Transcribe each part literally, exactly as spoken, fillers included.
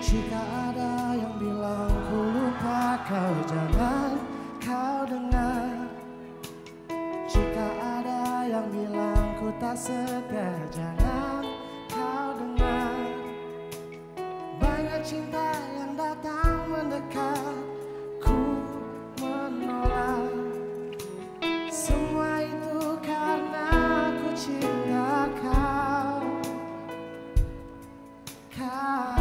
Jika ada yang bilang ku lupa kau, jangan kau dengar. Jika ada yang bilang ku tak setia, jangan kau dengar. Banyak cinta yang datang mendekat, ku menolak. Semua itu karena ku cinta kau. Kau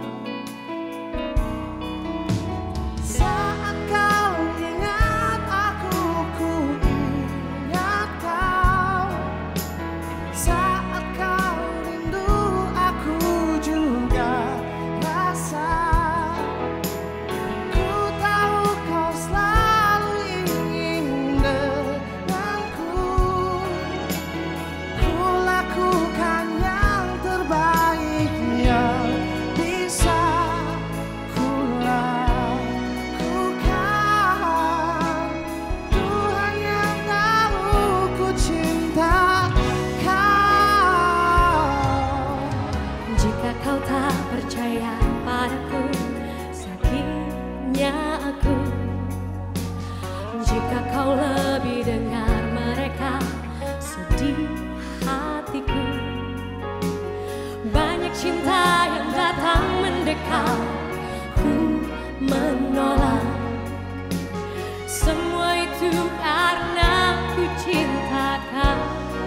percaya padaku, sakitnya aku. Jika kau lebih dengar mereka, sedih hatiku. Banyak cinta yang datang mendekat, ku menolak. Semua itu karena ku cinta kau.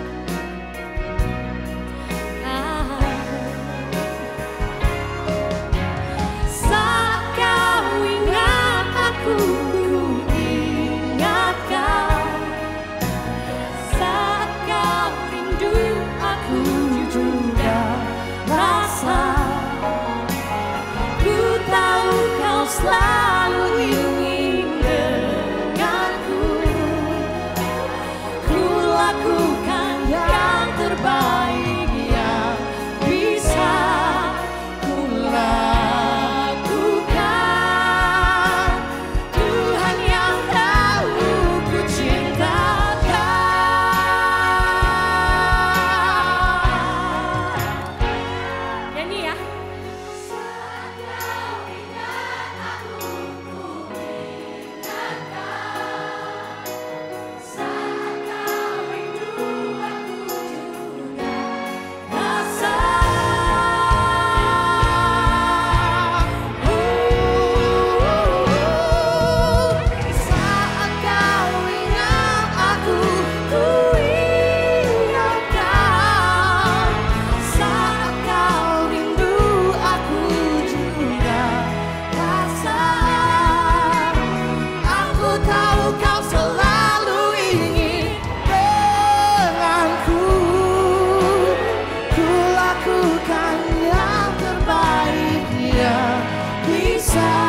Selalu ingin denganku, ku lakukan yang terbaik yang bisa ku lakukan. Tuhan yang tahu ku cinta kau. Nyanyi ya. Lakukan yang terbaik yang bisa.